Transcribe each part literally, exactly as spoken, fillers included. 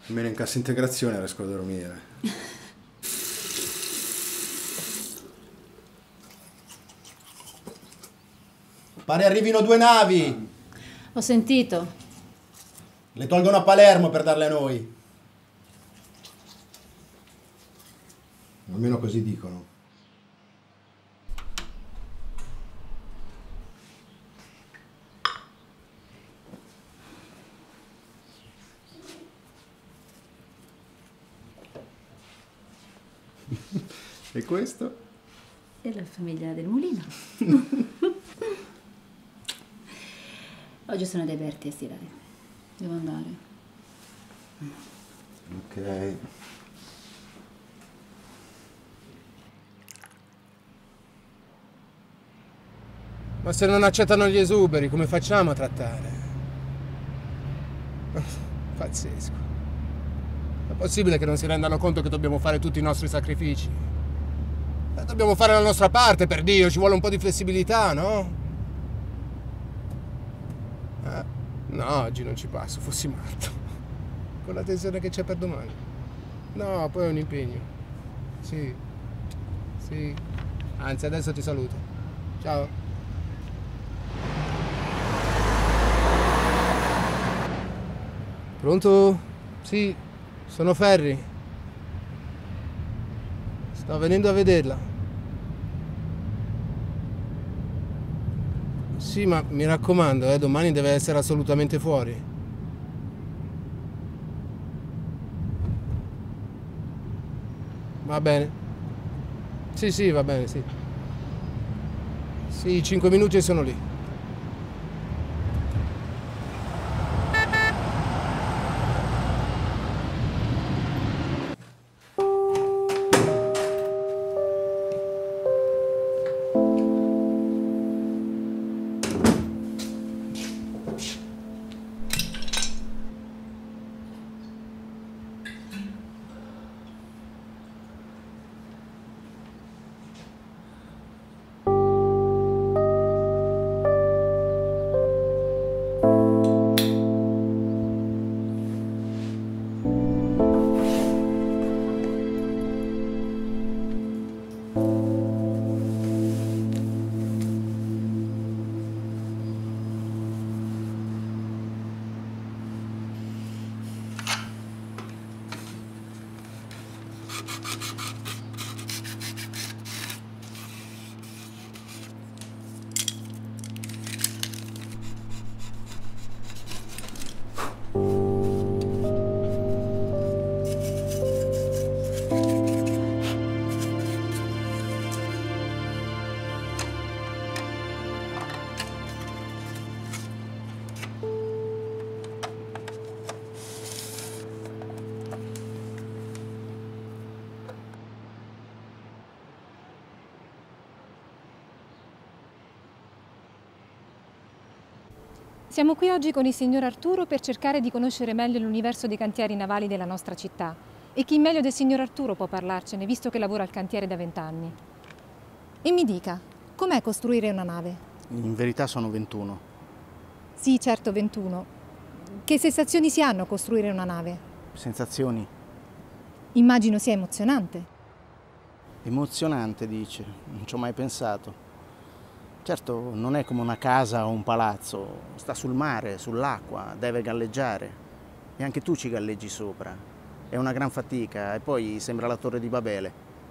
Almeno in cassa integrazione riesco a dormire. Pare arrivino due navi! Ho sentito. Le tolgono a Palermo per darle a noi. Almeno così dicono. E questo? È la famiglia del mulino. Oggi sono dei Berti, dai. Devo andare. Ok. Ma se non accettano gli esuberi, come facciamo a trattare? Pazzesco. È possibile che non si rendano conto che dobbiamo fare tutti i nostri sacrifici? Eh, Dobbiamo fare la nostra parte, per Dio, ci vuole un po' di flessibilità, no? Eh, no, oggi non ci passo, fossi matto. Con la tensione che c'è per domani. No, poi è un impegno. Sì, sì. Anzi, adesso ti saluto. Ciao. Pronto? Sì, sono Ferri. Sto venendo a vederla. Sì, ma mi raccomando, eh, domani deve essere assolutamente fuori. Va bene. Sì, sì, va bene, sì. Sì, cinque minuti e sono lì. Siamo qui oggi con il signor Arturo per cercare di conoscere meglio l'universo dei cantieri navali della nostra città. E chi meglio del signor Arturo può parlarcene, visto che lavora al cantiere da vent'anni. E mi dica, com'è costruire una nave? In verità sono ventuno. Sì, certo, ventuno. Che sensazioni si hanno a costruire una nave? Sensazioni? Immagino sia emozionante. Emozionante, dice. Non ci ho mai pensato. Certo, non è come una casa o un palazzo. Sta sul mare, sull'acqua, deve galleggiare. E anche tu ci galleggi sopra. È una gran fatica e poi sembra la torre di Babele.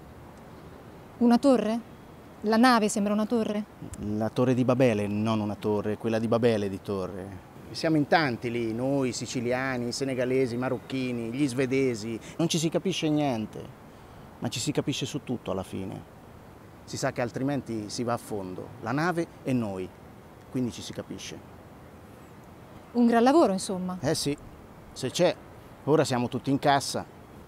Una torre? La nave sembra una torre? La torre di Babele, non una torre, quella di Babele di torre. Siamo in tanti lì, noi, siciliani, senegalesi, marocchini, gli svedesi. Non ci si capisce niente, ma ci si capisce su tutto alla fine. Si sa che altrimenti si va a fondo, la nave e noi, quindi ci si capisce. Un gran lavoro, insomma. Eh sì, se c'è. Ora siamo tutti in cassa.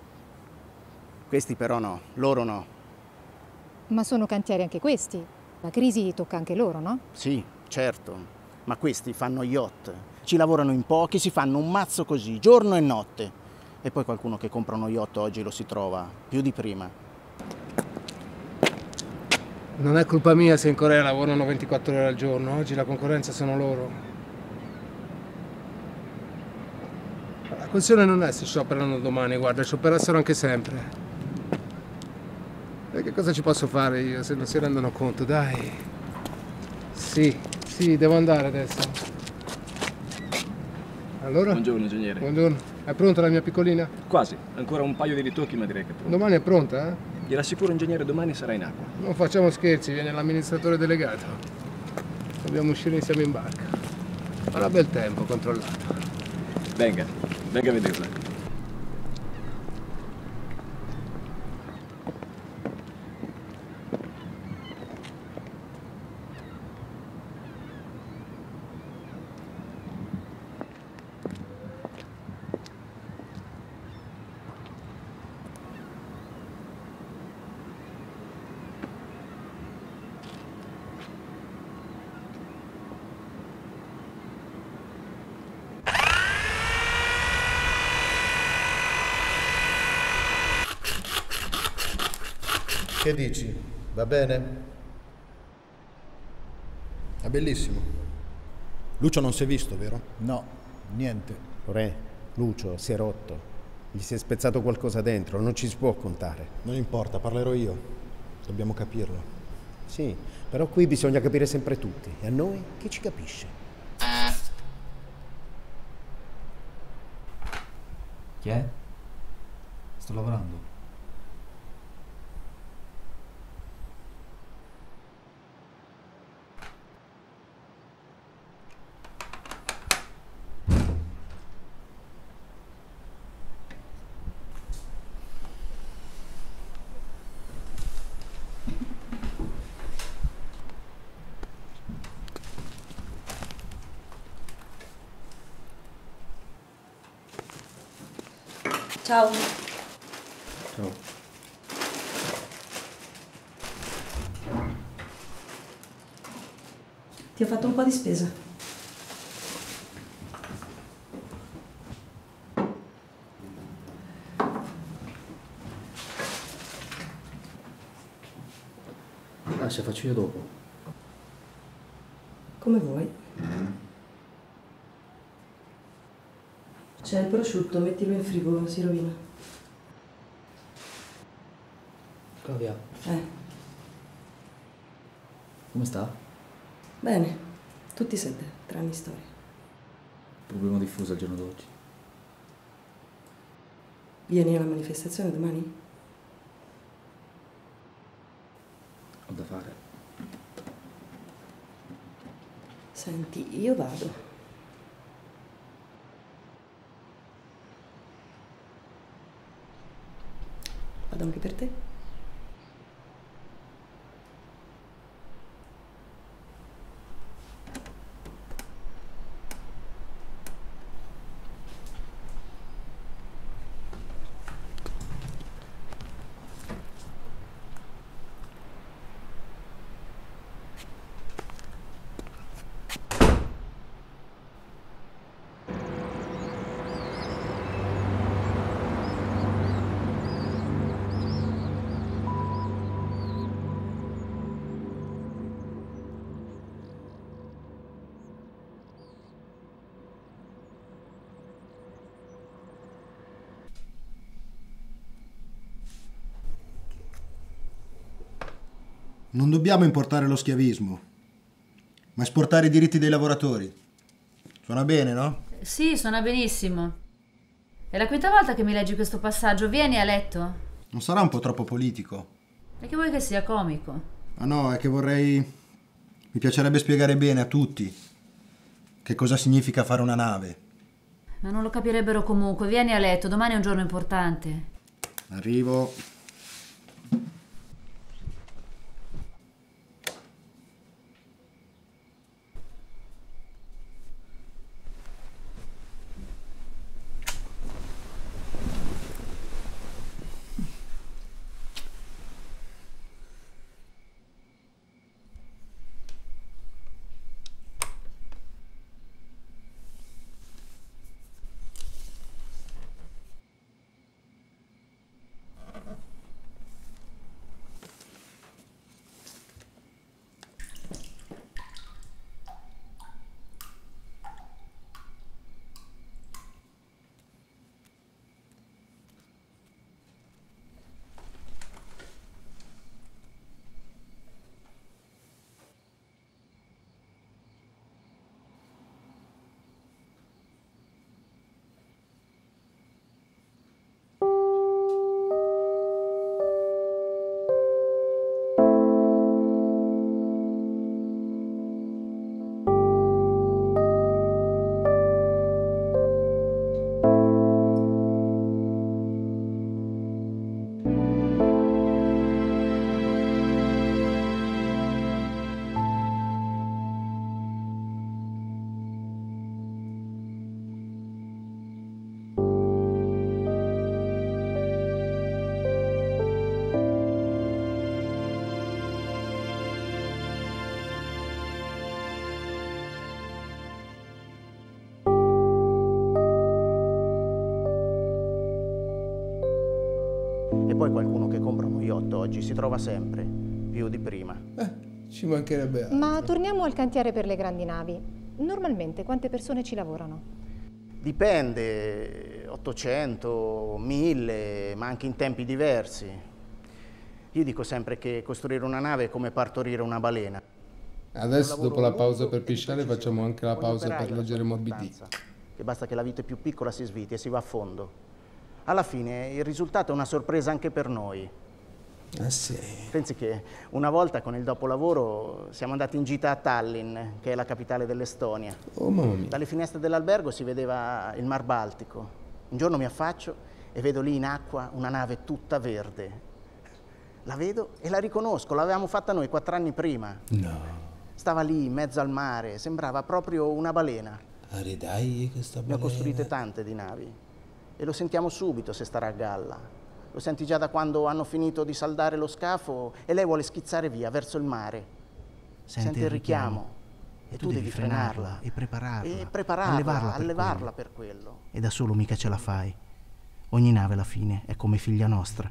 Questi però no, loro no. Ma sono cantieri anche questi. La crisi tocca anche loro, no? Sì, certo, ma questi fanno yacht. Ci lavorano in pochi, si fanno un mazzo così, giorno e notte. E poi qualcuno che compra uno yacht oggi lo si trova più di prima. Non è colpa mia se in Corea lavorano ventiquattro ore al giorno, oggi la concorrenza sono loro. questione non è se scioperano domani, guarda, scioperassero anche sempre. E che cosa ci posso fare io se non si rendono conto, dai? Sì, sì, devo andare adesso. Allora? Buongiorno, ingegnere. Buongiorno. È pronta la mia piccolina? Quasi. Ancora un paio di ritocchi, ma direi che è pronto. Domani è pronta, eh? Gliel'assicuro, ingegnere, domani sarà in acqua. Non facciamo scherzi, viene l'amministratore delegato. Dobbiamo uscire insieme in barca. Farà bel tempo, controllato. Venga, venga a vederla. Che dici? Va bene? È bellissimo. Lucio non si è visto, vero? No, niente. Re, Lucio si è rotto. Gli si è spezzato qualcosa dentro, non ci si può contare. Non importa, parlerò io. Dobbiamo capirlo. Sì, però qui bisogna capire sempre tutti. E a noi chi ci capisce? Chi è? Sto lavorando. Ciao. Ciao. Ti ho fatto un po' di spesa. Ah, se faccio io dopo. Come vuoi. C'è il prosciutto, mettilo in frigo, si rovina. Claudia, Eh, come sta? bene. Tutti e sette, tranne storia. Problema diffuso al giorno d'oggi. Vieni alla manifestazione domani? Ho da fare. Senti, io vado. Vado anche per te? Non dobbiamo importare lo schiavismo, ma esportare i diritti dei lavoratori. Suona bene, no? Sì, suona benissimo. È la quinta volta che mi leggi questo passaggio. Vieni a letto. Non sarà un po' troppo politico? E che vuoi che sia comico? Ma no, è che vorrei... Mi piacerebbe spiegare bene a tutti che cosa significa fare una nave. Ma non lo capirebbero comunque. Vieni a letto, domani è un giorno importante. Arrivo. poi qualcuno che compra uno yacht oggi si trova sempre, più di prima. Eh, ci mancherebbe altro. Ma torniamo al cantiere per le grandi navi. Normalmente quante persone ci lavorano? Dipende, ottocento, mille, ma anche in tempi diversi. Io dico sempre che costruire una nave è come partorire una balena. Adesso dopo la pausa per pisciare facciamo anche la pausa per leggere Moby Dick. Che basta che la vite più piccola si sviti e si va a fondo. Alla fine il risultato è una sorpresa anche per noi. Ah sì. Pensi che una volta con il dopolavoro siamo andati in gita a Tallinn, che è la capitale dell'Estonia. Oh mamma mia. Dalle finestre dell'albergo si vedeva il Mar Baltico. Un giorno mi affaccio e vedo lì in acqua una nave tutta verde. La vedo e la riconosco, l'avevamo fatta noi quattro anni prima. No. Stava lì in mezzo al mare, sembrava proprio una balena. Are dai questa balena. Ne ho costruite tante di navi e lo sentiamo subito se starà a galla. Lo senti già da quando hanno finito di saldare lo scafo e lei vuole schizzare via verso il mare. Sente, Sente il richiamo, richiamo e tu, tu devi frenarla e prepararla, e prepararla allevarla, per, allevarla per quello. E da solo mica ce la fai. Ogni nave alla fine è come figlia nostra.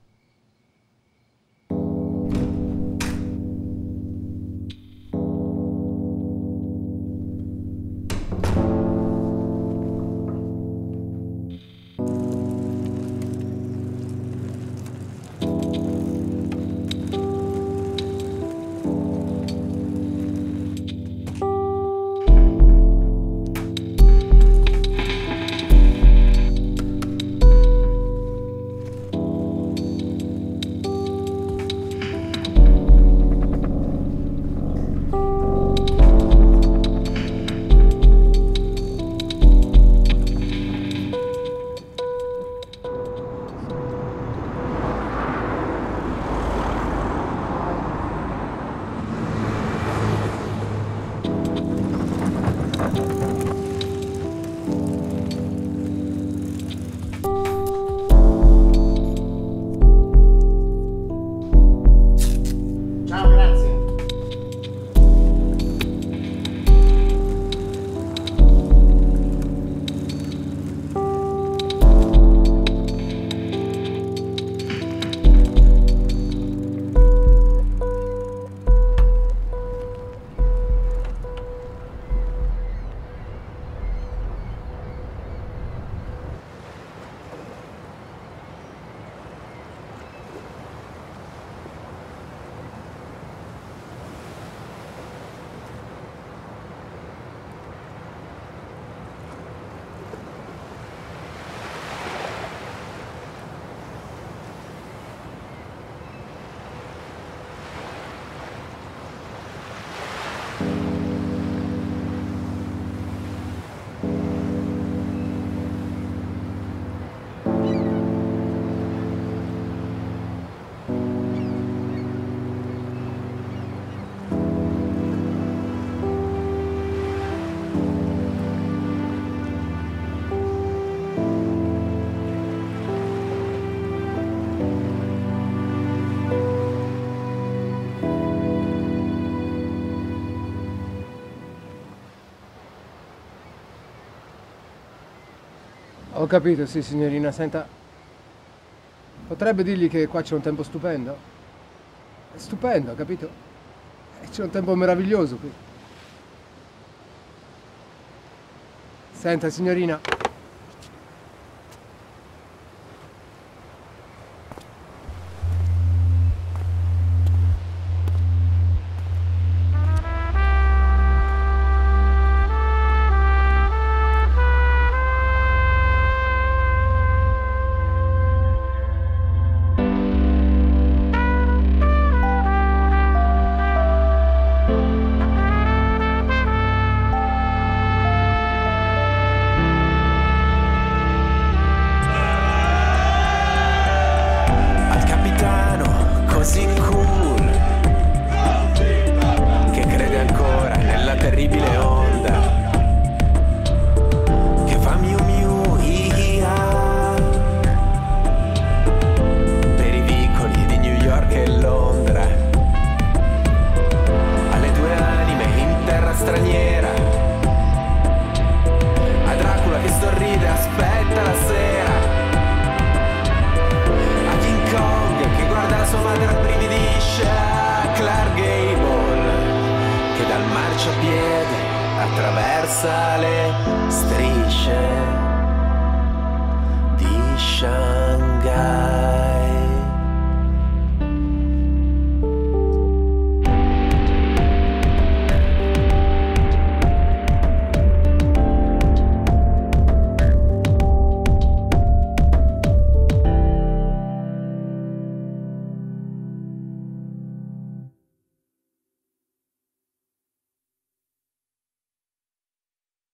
Ho capito, sì signorina, senta, potrebbe dirgli che qua c'è un tempo stupendo? È stupendo, capito? C'è un tempo meraviglioso qui. Senta signorina, le strisce di Shanghai.